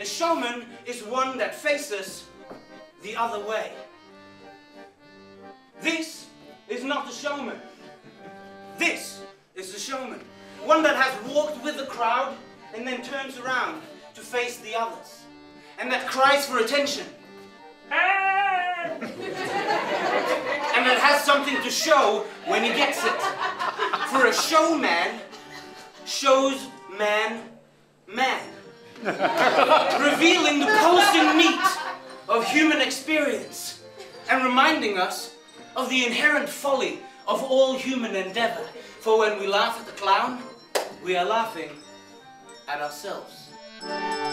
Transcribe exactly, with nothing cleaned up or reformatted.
The showman is one that faces the other way. This is not the showman. This is the showman. One that has walked with the crowd and then turns around to face the others. And that cries for attention. And that has something to show when he gets it. For a showman shows man, man. Revealing the pulsing meat of human experience and reminding us of the inherent folly of all human endeavor. For when we laugh at the clown, we are laughing at ourselves.